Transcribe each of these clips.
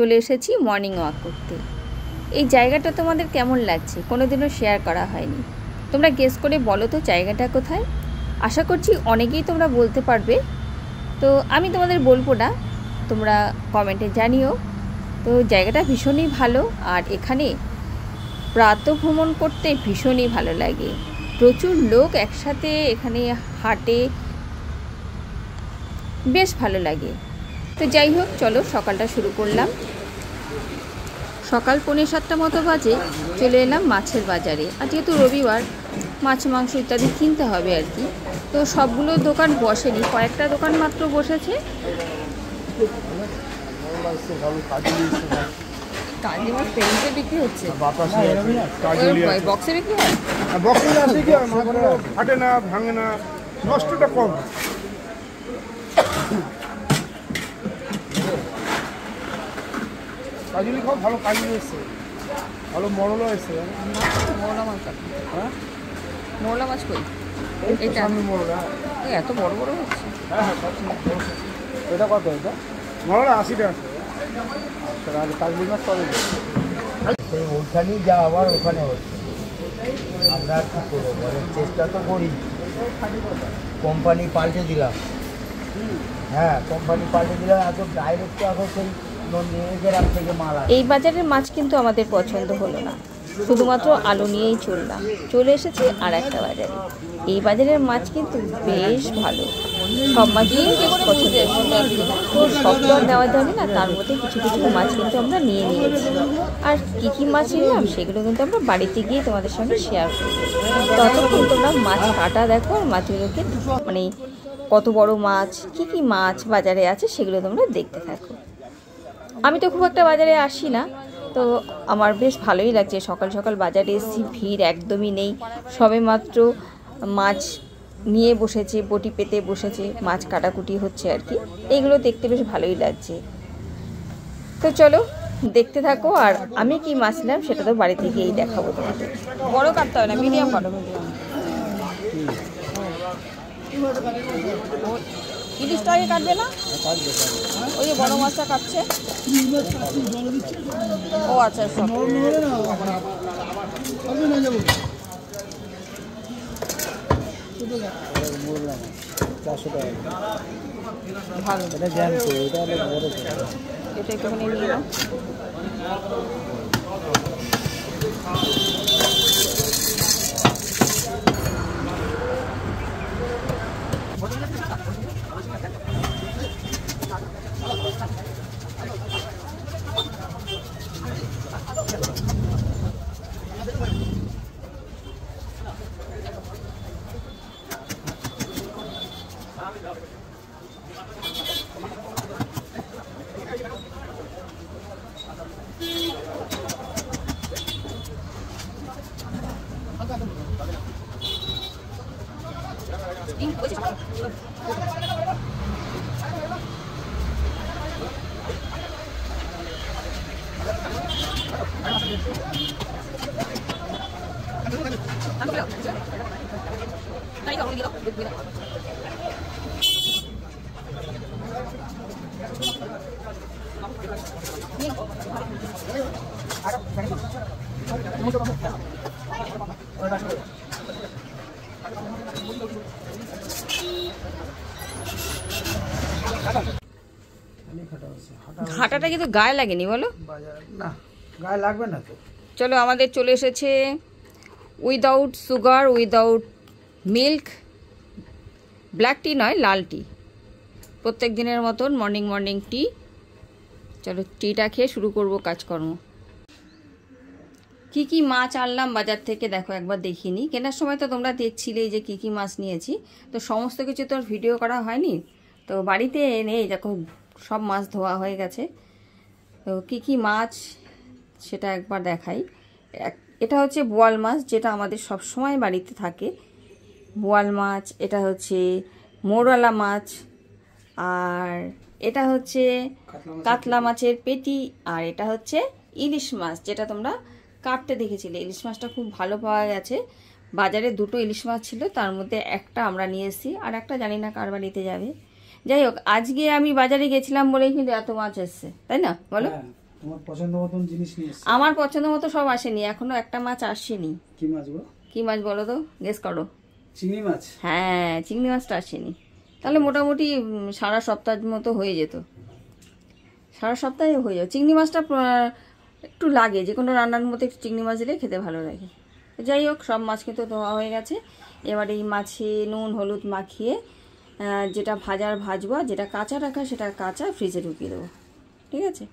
চলে এসেছি morning walk করতে। এই জায়গাটা তোমাদের কেমন লাগছে কোনোদিনও শেয়ার করা হয়নি। তোমরা গেস করে বলো তো জায়গাটা কোথায়। আশা করছি অনেকেই তোমরা বলতে পারবে, তো আমি তোমাদের বলবো না, তোমরা কমেন্টে জানিও। তো জায়গাটা ভীষণই ভালো, আর এখানে প্রাতঃভ্রমণ করতে ভীষণই ভালো লাগে। প্রচুর লোক একসাথে এখানে হাঁটে, বেশ ভালো লাগে। তো যাই হোক, চলো সকালটা শুরু করলাম। সকাল 6:45 মতো বাজে চলে এলাম মাছের বাজারে। আর যেহেতু রবিবার, মাছ মাংস ইত্যাদি কিনতে হবে আর কি। তো সবগুলো দোকান বসেনি, কয়েকটা দোকান মাত্র বসেছে। কাজলি মাছ পেন্টে বিক্রি হচ্ছে, বক্সে বিক্রি হয়, ফাটে না, ভাঙে না, নষ্টটা কম। কাজলি খাও, ভালো কাজলি এসছে, ভালো মরলও এসছে। মোরলা মাছ, হ্যাঁ মোরলা মাছ কই? এইটা মরলা এত বড় বড় হচ্ছে। হ্যাঁ হ্যাঁ, এটা কত? এটা মরলা 80 টাকা। আর কাজলি মাছ কত? ওখানেই যা আবার ওখানে হচ্ছে। আমরা কী করবো বলেন, চেষ্টা তো করি। কোম্পানি পাল্টে দিলাম, হ্যাঁ কোম্পানি পাল্টে দিলাম। এত ডাইরেক্ট এখন সেই গ্রাম থেকে মাল। এই বাজারের মাছ কিন্তু আমাদের পছন্দ হলো না, শুধুমাত্র আলু নিয়েই চললাম। চলে এসেছি আর একটা বাজারে। এই বাজারের মাছ কিন্তু বেশ ভালো, সব মাছই বেশ পছন্দের। তো সব তো আর নেওয়া যাবে না, তার মধ্যে কিছু কিছু মাছ কিন্তু আমরা নিয়ে নিয়েছি। আর কী কী মাছ নিলাম সেগুলো কিন্তু আমরা বাড়িতে গিয়ে তোমাদের সঙ্গে শেয়ার করবো। ততক্ষণ তোমরা মাছ কাটা দেখো, আর মাছগুলোকে মানে কত বড় মাছ, কী কী মাছ বাজারে আছে সেগুলো তোমরা দেখতে থাকো। আমি তো খুব একটা বাজারে আসি না, তো আমার বেশ ভালোই লাগছে। সকাল সকাল বাজারে এসেছি, ভিড় একদমই নেই। সবে মাত্র মাছ নিয়ে বসেছে, বটি পেতে বসেছে, মাছ কাটাকুটি হচ্ছে আর কি। এইগুলো দেখতে বেশ ভালোই লাগছে। তো চলো দেখতে থাকো, আর আমি কি মাছ নিলাম সেটা তো বাড়িতে গিয়েই দেখাবো তোমাদের। বড় কাটতে হবে না, মিডিয়াম কাটো, মিডিয়াম। ইলিশটাকে কাটবে না? ওই যে বড় মাছটা কাটছে। ও আচ্ছা, সব ভালো। এটা একটুখানি নিয়ে নাও। ঘাটাটা কিন্তু গায়ে লাগেনি বলো? না, গায়ে লাগবে না তো। চলো, আমাদের চলে এসেছে without sugar, without milk, black tea নয়, লাল টি। প্রত্যেক দিনের মতন মর্নিং টি। চলো টিটা খেয়ে শুরু করব কাজকর্ম। কি কি মাছ আনলাম বাজার থেকে দেখো একবার দেখিনি। কেনার সময় তো তোমরা দেখছিলেই যে কি কি মাছ নিয়েছি, তো সমস্ত কিছু তো আর ভিডিও করা হয়নি। তো বাড়িতে এনে দেখো সব মাছ ধোয়া হয়ে গেছে। তো কি কি মাছ সেটা একবার দেখাই। এটা হচ্ছে বোয়াল মাছ, যেটা আমাদের সব সময় বাড়িতে থাকে। বোয়াল মাছ, এটা হচ্ছে মোরলা মাছ, আর এটা হচ্ছে কাতলা মাছের পেটি, আর এটা হচ্ছে ইলিশ মাছ, যেটা তোমরা কাটতে দেখেছিলে। ইলিশ মাছটা খুব ভালো পাওয়া গেছে। বাজারে দুটো ইলিশ মাছ ছিল, তার মধ্যে একটা আমরা নিয়ে এসেছি, আর একটা জানি না কার বাড়িতে যাবে। যাই হোক, আজকে আমি বাজারে গেছিলাম বলেই কিন্তু এত মাছ এসছে, তাই না বলো? তোমার পছন্দ মতন জিনিস নিয়ে এসেছি। আমার পছন্দ মতো সব আসেনি, এখনো একটা মাছ আসেনি। কি মাছ গো? কি মাছ বলো তো, গেস করো। চিংড়ি মাছ। হ্যাঁ, চিংড়ি মাছটা আসেনি। তাহলে মোটামুটি সারা সপ্তাহ মতো হয়ে যেত, সারা সপ্তাহে হয়ে যাবে। চিংড়ি মাছটা একটু লাগে, যে কোনো রান্নার মধ্যে একটু চিংড়ি মাছ দিলে খেতে ভালো লাগে। যাই হোক, সব মাছ কিন্তু ধোয়া হয়ে গেছে। এবার এই মাছে নুন হলুদ মাখিয়ে যেটা ভাজার ভাজবো, যেটা কাঁচা রাখা সেটা কাঁচা ফ্রিজে ঢুকিয়ে দেবো। ঠিক আছে।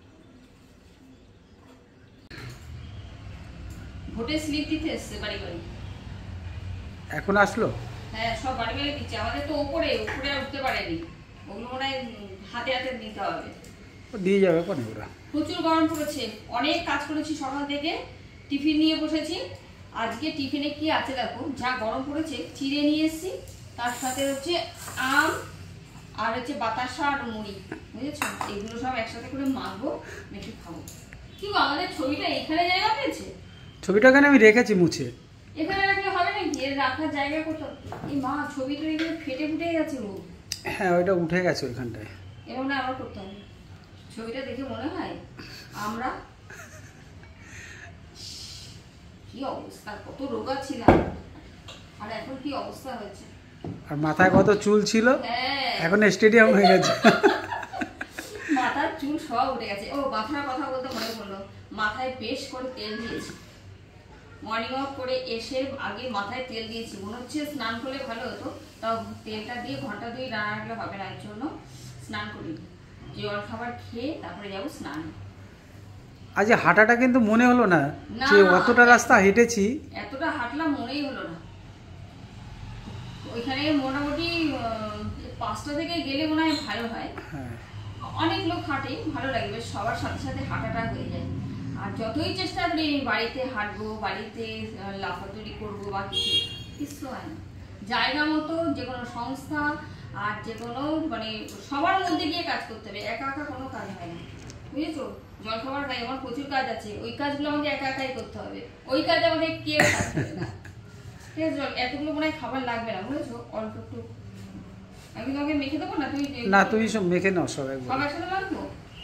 ভোটের স্লিপ দিতে এসছে বাড়ি বাড়ি। এখন আসলো? হ্যাঁ, সব বাড়ি বাড়ি দিচ্ছে। আমাদের তো উপরে আর উঠতে পারেনি, ওগুলো মনে হয় হাতে হাতে নিতে হবে। দিয়ে যাবে কোনে ওরা? প্রচুর গরম পড়েছে, অনেক কাজ করেছি সকাল থেকে, টিফিন নিয়ে বসেছি। আজকে টিফিনে কি আছে দেখো, যা গরম পড়েছে। চিড়ে নিয়ে এসেছি, তার সাথে হচ্ছে আম আর হচ্ছে বাতাসা আর মুড়ি, বুঝেছো? এগুলো সব একসাথে করে মাখবো, মেখে খাবো। কি গো, আমাদের ছবিটা এখানে জায়গা পেয়েছে? ছবিটা এখানে আমি রেখেছি মুছে। এখানে রাখলে হবে নাকি? এর রাখার জায়গা কোথাও? এই মা, ছবিটা এখানে ফেটে ফুটে গেছে গো। হ্যাঁ, ওইটা উঠে গেছে ওইখানটায়। এরকম না আবার করতে হবে। ছবিটা দেখে মনে হয় আমরা কি অবস্থা, কত রোগা ছিলাম, আর এখন কি অবস্থা হয়েছে। আর মাথায় কত চুল ছিল, হ্যাঁ, এখন স্টেডিয়াম হয়ে গেছে। মাথার চুল সব উঠে গেছে। ও, মাথার কথা বলতে মনে পড়লো, মাথায় বেশ করে তেল দিয়েছি। মর্নিং ওয়াক করে এসে আগে মাথায় তেল দিয়েছি, মনে হচ্ছে স্নান করলে ভালো হতো। তাও তেলটা দিয়ে ঘন্টা 2 রান্না রাখলে হবে না, এর জন্য স্নান করি। জল খাবার খেয়ে তারপরে যাবো স্নান। আজ হাঁটাটা কিন্তু মনে হলো না যে অতটা রাস্তা হেঁটেছি। এতটা হাঁটলাম মনেই হলো না। ওইখানে মোটামুটি 5টা থেকে গেলে মনে হয় ভালো হয়। হ্যাঁ, অনেক লোক হাঁটে, ভালো লাগে, বেশ সবার সাথে সাথে হাঁটাটা হয়ে যায়। আর যতই চেষ্টা করি বাড়িতে হাঁটবো, বাড়িতে লাফাতুরি করবো বা কিছু হয় না। জায়গা মতো যে কোনো সংস্থা আর যে কোনো মানে সবার মধ্যে গিয়ে কাজ করতে হবে, একা একা কোনো কাজ হয় না, বুঝেছো? জলখাবার খাই, আমার প্রচুর কাজ আছে, ওই কাজগুলো আমাকে একা একাই করতে হবে। ওই কাজ আমাকে কেউ কাজ করে না। ঠিক আছে, এতগুলো মনে হয় খাবার লাগবে না, বুঝেছো? অল্প একটু আমি তোমাকে মেখে দেবো না, তুমি সব মেখে নাও সব একবার। সব একসাথে মাখবো।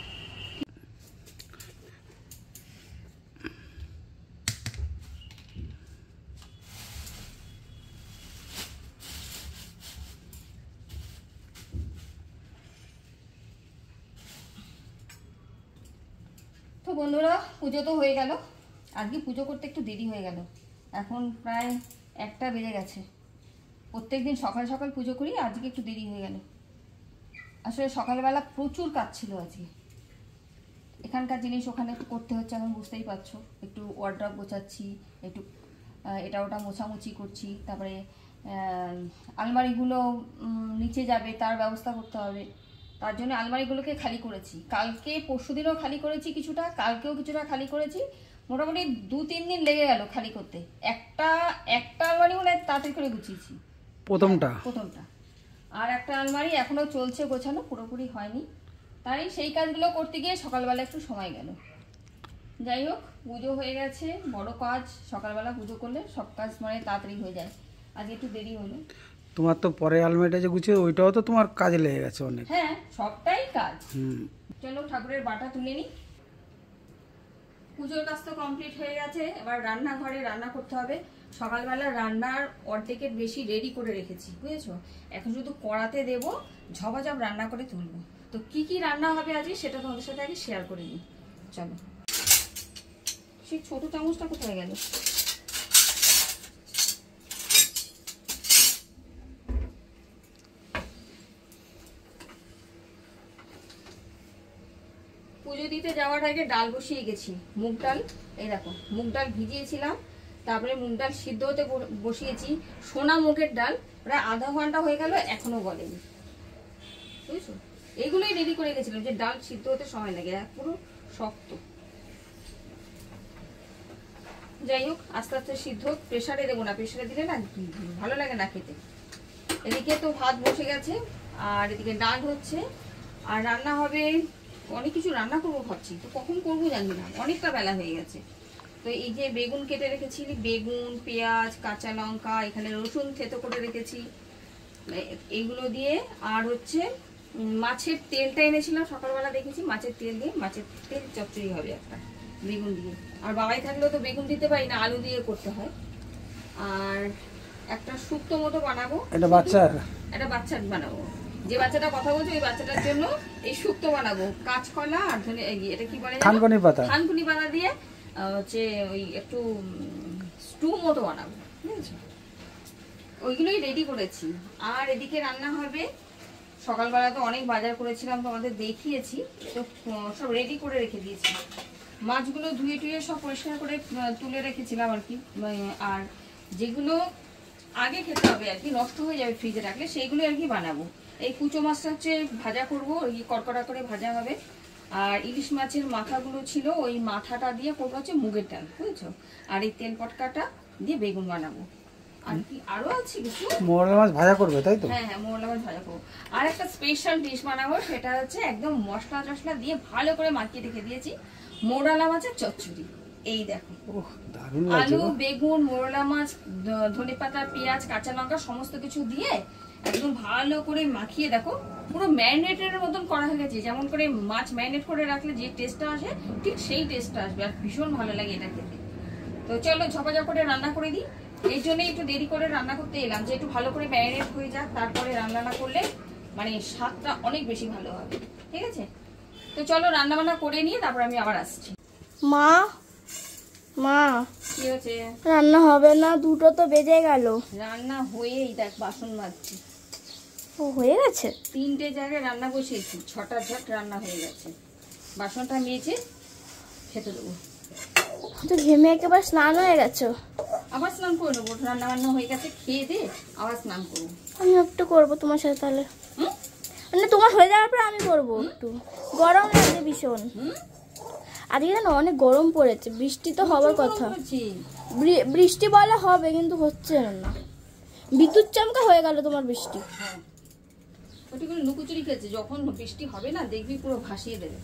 তো বন্ধুরা, পুজো তো হয়ে গেল। আজকে পুজো করতে একটু দেরি হয়ে গেল, এখন প্রায় 1টা বেজে গেছে। প্রত্যেকদিন সকাল সকাল পুজো করি, আজকে একটু দেরি হয়ে গেল। আসলে সকালবেলা প্রচুর কাজ ছিল আজকে। এখানকার জিনিস ওখানে একটু করতে হচ্ছে, এখন বুঝতেই পারছো। একটু ওয়ার্ড্রপ গোছাচ্ছি, একটু এটা ওটা মোছামুছি করছি, তারপরে আলমারিগুলো নিচে যাবে তার ব্যবস্থা করতে হবে। তার জন্য আলমারিগুলোকে খালি করেছি, কালকে পরশুদিনও খালি করেছি কিছুটা, কালকেও কিছুটা খালি করেছি। মোটামুটি 2-3 দিন লেগে গেল খালি করতে। একটা আলমারি মনে হয় তাড়াতাড়ি করে গুছিয়েছি, প্রথমটা। আর একটা আলমারি এখনো চলছে গোছানো, পুরোপুরি হয়নি। তাই সেই কাজগুলো করতে গিয়ে সকালবেলা একটু সময় গেল। যাই হোক, পুজো হয়ে গেছে, বড় কাজ। সকালবেলা পুজো করলে সব কাজ মানে তাড়াতাড়ি হয়ে যায়। আজকে একটু দেরি হলো। তোমার তো পরে আলমারিটা যে গুছিয়ে, ওইটাও তো তোমার কাজে লেগে গেছে অনেক। হ্যাঁ, সবটাই কাজ। হুম, চলো ঠাকুরের বাটা তুলে নিই। পুজোর কাজ তো কমপ্লিট হয়ে গেছে, এবার রান্নাঘরে রান্না করতে হবে। সকালবেলা রান্নার অর্ধেকের বেশি রেডি করে রেখেছি, বুঝেছো? এখন শুধু কড়াতে দেবো, ঝপাঝপ রান্না করে তুলবো। তো কি কি রান্না হবে আজকে সেটা তোমাদের সাথে আগে শেয়ার করে নিই। চলো। সেই ছোট চামচটা কোথায় গেল? পুজো দিতে যাওয়ার আগে ডাল বসিয়ে গেছি, মুগ ডাল। এই দেখো, মুগ ডাল ভিজিয়েছিলাম, তারপরে মুগ ডাল সিদ্ধ হতে বসিয়েছি। সোনা মুগের ডাল, প্রায় আধা ঘন্টা হয়ে গেল, এখনো গলেনি, বুঝছো? এইগুলোই রেডি করে গেছিলাম, যে ডাল সিদ্ধ হতে সময় লাগে, পুরো শক্ত। যাই হোক, আস্তে আস্তে সিদ্ধ। প্রেসারে দেবো না, প্রেসারে দিলে না ভালো লাগে না খেতে। এদিকে তো ভাত বসে গেছে, আর এদিকে ডাল হচ্ছে, আর রান্না হবে। অনেক কিছু রান্না করবো ভাবছি, তো কখন করবো জানি না, অনেকটা বেলা হয়ে গেছে। তো এই যে বেগুন কেটে রেখেছি, বেগুন, পেঁয়াজ, কাঁচা লঙ্কা, এখানে রসুন থেতো করে রেখেছি, এইগুলো দিয়ে। আর হচ্ছে মাছের তেলটা এনেছিলাম সকালবেলা, দেখেছি মাছের তেল দিয়ে মাছের তেল চচ্চড়ি হবে একটা বেগুন দিয়ে। আর বাবাই থাকলেও তো বেগুন দিতে পারি না, আলু দিয়ে করতে হয়। আর একটা শুক্তো মতো বানাবো, এটা বাচ্চার বানাবো। যে বাচ্চাটা কথা বলছে ওই বাচ্চাটার জন্য এই শুক্তো বানাবো, কাঁচকলা আর ধনে, এটা কি বলে, থানকুনি পাতা দিয়ে হচ্ছে ওই একটু স্টু মতো বানাবো, বুঝেছো? ওইগুলোই রেডি করেছি। আর এদিকে রান্না হবে, সকালবেলা তো অনেক বাজার করেছিলাম, তোমাদের দেখিয়েছি, তো সব রেডি করে রেখে দিয়েছি। মাছগুলো ধুয়ে টুয়ে সব পরিষ্কার করে তুলে রেখেছিলাম আর কি। আর যেগুলো আগে খেতে হবে আর কি, নষ্ট হয়ে যাবে ফ্রিজে রাখলে, সেইগুলো আর কি বানাবো। এই কুচো মাছটা হচ্ছে ভাজা করবো, ওই কড়কড়া করে ভাজা হবে। আর ইলিশ মাছের মাথাগুলো ছিল, ওই মাথাটা দিয়ে করবো হচ্ছে মুগের ডাল, বুঝেছো? আর এই তেল পটকাটা দিয়ে বেগুন বানাবো। আর কি আরো আছে কিছু, মোরলা মাছ ভাজা করবে তাই তো? হ্যাঁ, মোরলা মাছ ভাজা করবো। আর একটা স্পেশাল ডিশ বানাবো, সেটা হচ্ছে একদম মশলা টশলা দিয়ে ভালো করে মাখিয়ে রেখে দিয়েছি, মোরলা মাছের চচ্চড়ি। এই দেখো, আলু, বেগুন, মোরলা মাছ, ধনেপাতা, পেঁয়াজ, কাঁচা লঙ্কা সমস্ত কিছু দিয়ে একদম ভালো করে মাখিয়ে, দেখো পুরো ম্যারিনেটের মতন করা হয়ে গেছে। যেমন করে মাছ ম্যারিনেট করে রাখলে যে টেস্টটা আসে, ঠিক সেই টেস্টটা আসবে। আর ভীষণ ভালো লাগে এটা খেতে। তো চলো ঝপাঝপ করে রান্না করে দিই। এই জন্যই একটু দেরি করে রান্না করতে এলাম, যে একটু ভালো করে ম্যারিনেট হয়ে যাক, তারপরে রান্না করলে মানে স্বাদটা অনেক বেশি ভালো হবে। ঠিক আছে, তো চলো রান্না বান্না করে নিয়ে তারপর আমি আবার আসছি। মা মা কি হয়েছে? রান্না হবে না, 2টো তো বেজে গেল। রান্না হয়েই দেখ, বাসন মাজছি। ও হয়ে গেছে? 3টে জায়গায় রান্না বসিয়েছি, 6টা ঝট রান্না হয়ে গেছে। বাসনটা মেজে খেতে দেবো। তো ঘেমে একেবারে স্নান হয়ে গেছো? আবার স্নান করে নেবো, রান্না বান্না হয়ে গেছে, খেয়ে দে আবার স্নান করবো। আমি একটু করবো তোমার সাথে তাহলে। মানে তোমার হয়ে যাওয়ার পর আমি করবো একটু। গরম লাগছে ভীষণ। আজকে না অনেক গরম পড়েছে, বৃষ্টি তো হবার কথা। বৃষ্টি বলে হবে কিন্তু হচ্ছে না। বিদ্যুৎ চমকা হয়ে গেল তোমার বৃষ্টি। হ্যাঁ, ওটিগুলো লুকোচুরি খেয়েছে, যখন বৃষ্টি হবে না দেখবি পুরো ভাসিয়ে দেবে।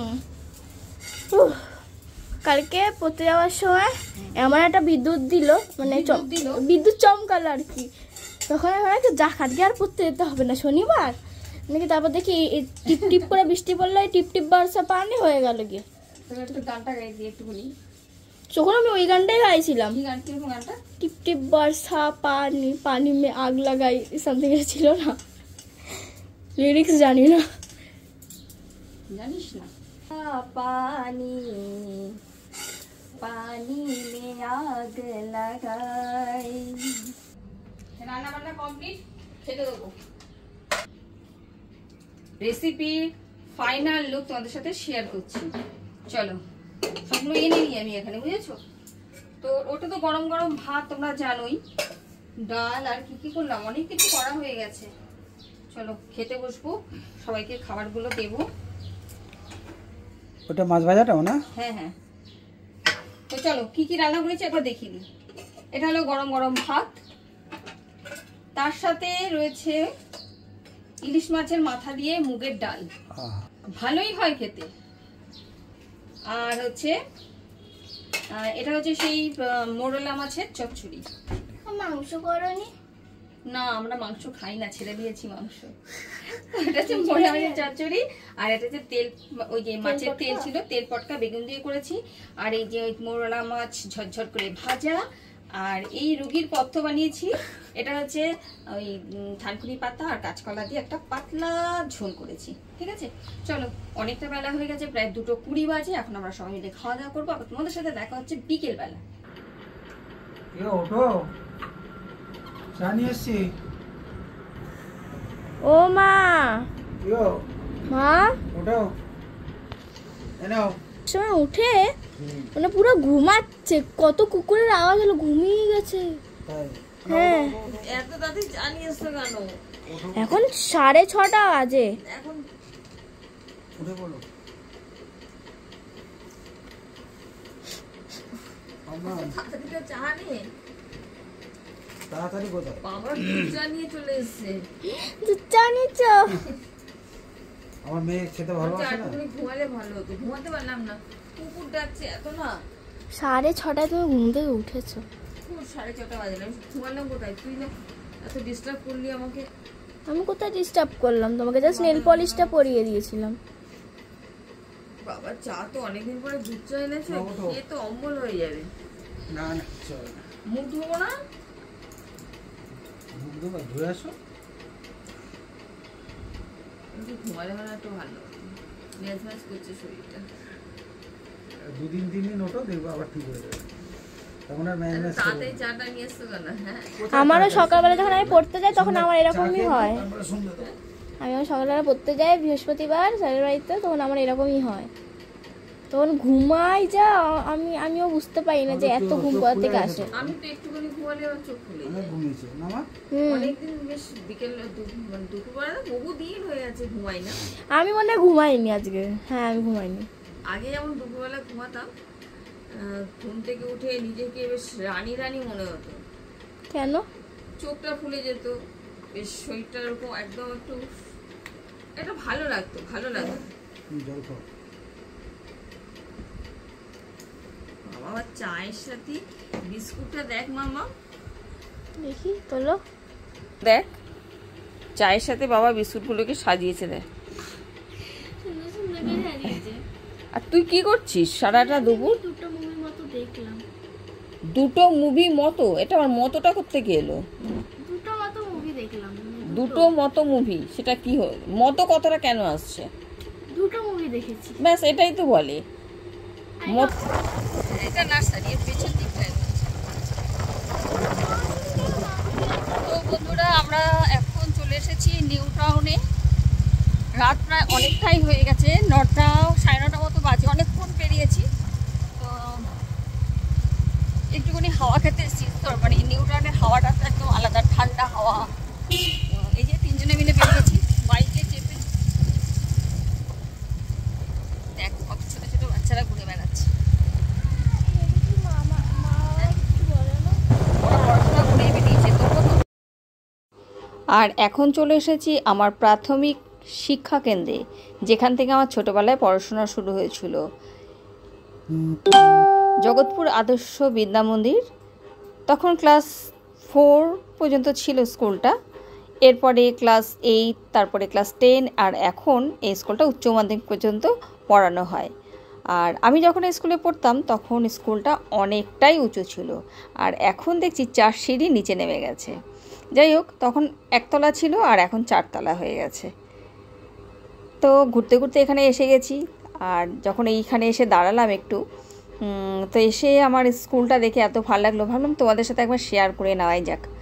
কালকে পড়তে যাওয়ার সময় এমন একটা বিদ্যুৎ দিল, মানে বিদ্যুৎ চমকালো আর কি। তখন আমি ভাবলাম যা আজকে আর পড়তে যেতে হবে না, শনিবার নাকি। তারপর দেখি টিপ টিপ করে বৃষ্টি পড়লো, টিপ টিপ বর্ষা পানি হয়ে গেল গিয়ে। একটু গানটা গাই দিয়ে একটুখানি। তখন আমি ওই গানটাই গাইছিলাম, কিরকম গানটা? টিপ টিপ বর্ষা পানি, পানি মে আগ লাগাই, সামথিং ছিল না, লিরিক্স জানি না। জানিস না? পানি পানি মে আগ লাগাই। রান্না বান্না কমপ্লিট, খেতে দেবো। রেসিপি ফাইনাল লুক তোমাদের সাথে শেয়ার করছি। চলো, সবগুলো এনে নিই আমি এখানে, বুঝেছো তো? ওটা তো গরম গরম ভাত, তোমরা জানোই। ডাল আর কি কি করলাম, অনেক কিছু করা হয়ে গেছে। চলো খেতে বসবো, সবাইকে খাবারগুলো দেবো। ওটা মাছ ভাজাটাও না? হ্যাঁ হ্যাঁ, তো চলো কি কি রান্না করেছি একবার দেখিয়ে দিই। এটা হলো গরম গরম ভাত, তার সাথে রয়েছে ইলিশ মাছের মাথা দিয়ে মুগের ডাল, ভালোই হয় খেতে। আর হচ্ছে এটা হচ্ছে সেই মোরলা মাছের চচ্চড়ি। মাংস করনি? না, আমরা মাংস খাই না, ছেড়ে দিয়েছি মাংস। এটা হচ্ছে মোরলা মাছের চচ্চড়ি। আর এটা হচ্ছে তেল, ওই যে মাছের তেল ছিল, তেল পটকা বেগুন দিয়ে করেছি। আর এই যে মোরলা মাছ ঝরঝর করে ভাজা। আর এই রুগীর পথ্য বানিয়েছি, এটা হচ্ছে ওই থানকুনি পাতা আর কাঁচকলা দিয়ে একটা পাতলা ঝোল করেছি। ঠিক আছে, চলো অনেকটা বেলা হয়ে গেছে, প্রায় 2:20 বাজে। এখন আমরা সবাই মিলে খাওয়া দাওয়া করবো। আবার তোমাদের সাথে দেখা হচ্ছে বিকেল বেলা। ওঠো, চা নিয়ে এসছি। ও মা, মা ওঠো, এনাও। সময় উঠে মানে পুরো ঘুমাচ্ছে, কত কুকুরের আওয়াজ হলো, ঘুমিয়ে গেছে। হ্যাঁ, এত তাড়াতাড়ি চা নিয়ে এসছো কেন? এখন 6:30 বাজে। এখন উঠে পড়ো। চা নিয়ে তাড়াতাড়ি কোথায়? বাবা চা নিয়ে চলে এসছে। চা নিচ্ছ? আমার মেয়ে খেতে ভালোবাসে না। তুমি ঘুমালে ভালো হতো, ঘুমাতে পারলাম না, কুকুর ডাকছে এত না। 6:30 তুমি ঘুম থেকে উঠেছো? 6:30 বাজে, আমি ঘুমালাম কোথায়? তুই না এত ডিস্টার্ব করলি আমাকে। আমি কোথায় ডিস্টার্ব করলাম তোমাকে? জাস্ট নেল পলিশটা পরিয়ে দিয়েছিলাম। বাবা চা তো অনেকদিন পরে দুধ চা এনেছো, খেয়ে তো অম্বল হয়ে যাবে। না না চল না, মুখ ধোবো না? মুখ ধোবা, ধুয়ে আসো। একটু ঘুমালে মানে একটু ভালো, ম্যাচ ম্যাচ করছে শরীরটা। 2-3 দিন ওঠো, দেখবো আবার ঠিক হয়ে যাবে। তখন আর ম্যাচ ম্যাচ তাড়াতাড়ি চাটা নিয়ে এসছো কেন? হ্যাঁ আমারও সকালবেলা যখন আমি পড়তে যাই তখন আমার এরকমই হয়। তারপরে শুনবে তো। আমি যখন সকালবেলা পড়তে যাই বৃহস্পতিবার স্যারের বাড়িতে, তখন আমার এরকমই হয়। তখন ঘুমাই যা, আমিও বুঝতে পারি না যে এত ঘুম কোথা থেকে আসে। আমি তো একটুখানি ঘুমালে আমার চোখ খুলে অনেক যায়। ঘুমিয়েছো না মা? অনেকদিন বেশ বিকেল মানে দুপুরবেলা না, বহু দিন হয়ে গেছে ঘুমাই না। আমি মনে হয় ঘুমাইনি আজকে। হ্যাঁ আমি ঘুমাইনি। আগে যেমন দুপুরবেলা ঘুমাতাম, ঘুম থেকে উঠে নিজেকে বেশ রানী রানী মনে হতো। কেন? চোখটা ফুলে যেত, বেশ শরীরটা এরকম একদম একটু এটা ভালো লাগতো, ভালো লাগতো। জল খাও। বাবা চায়ের সাথে বিস্কুটটা দেখ মামা, দেখি তোলো। দেখ চায়ের সাথে বাবা বিস্কুটগুলোকে সাজিয়েছে দেখ। সুন্দর সুন্দর করে সাজিয়েছে। আর তুই কি করছিস সারাটা দুপুর? দুটো মুভির মতো দেখলাম। দুটো মুভি মতো? এটা আমার মতোটা কোত্থেকে এলো? দুটো মতো মুভি দেখলাম। দুটো মতো মুভি, সেটা কি মতো কথাটা কেন আসছে? দুটো মুভি দেখেছি। ব্যাস এটাই তো বলে এটা নার্সারি এর পেছন দিকটায়। তো বন্ধুরা আমরা এখন চলে এসেছি নিউ টাউনে। রাত প্রায় অনেকটাই হয়ে গেছে, 9টা 9:30 মতো বাজে, অনেকক্ষণ বেরিয়েছি। তো একটুখানি হাওয়া খেতে এসেছি। তো মানে নিউ টাউনের হাওয়াটা তো একদম আলাদা, ঠান্ডা হাওয়া। এই যে 3 জনে মিলে বেরিয়েছি বাইকে চেপে। দেখ কত ছোট ছোট বাচ্চারা ঘুরে বেড়াচ্ছে। আর এখন চলে এসেছি আমার প্রাথমিক শিক্ষা কেন্দ্রে, যেখান থেকে আমার ছোটোবেলায় পড়াশোনা শুরু হয়েছিল, জগৎপুর আদর্শ বিদ্যা মন্দির। তখন ক্লাস 4 পর্যন্ত ছিল স্কুলটা, এরপরে ক্লাস 8, তারপরে ক্লাস 10, আর এখন এই স্কুলটা উচ্চ মাধ্যমিক পর্যন্ত পড়ানো হয়। আর আমি যখন স্কুলে পড়তাম তখন স্কুলটা অনেকটাই উঁচু ছিল, আর এখন দেখছি 4 সিঁড়ি নিচে নেমে গেছে। যাই হোক, তখন 1 তলা ছিল আর এখন 4 তলা হয়ে গেছে। তো ঘুরতে ঘুরতে এখানে এসে গেছি, আর যখন এইখানে এসে দাঁড়ালাম একটু, তো এসে আমার স্কুলটা দেখে এত ভালো লাগলো, ভাবলাম তোমাদের সাথে একবার শেয়ার করে নেওয়াই যাক।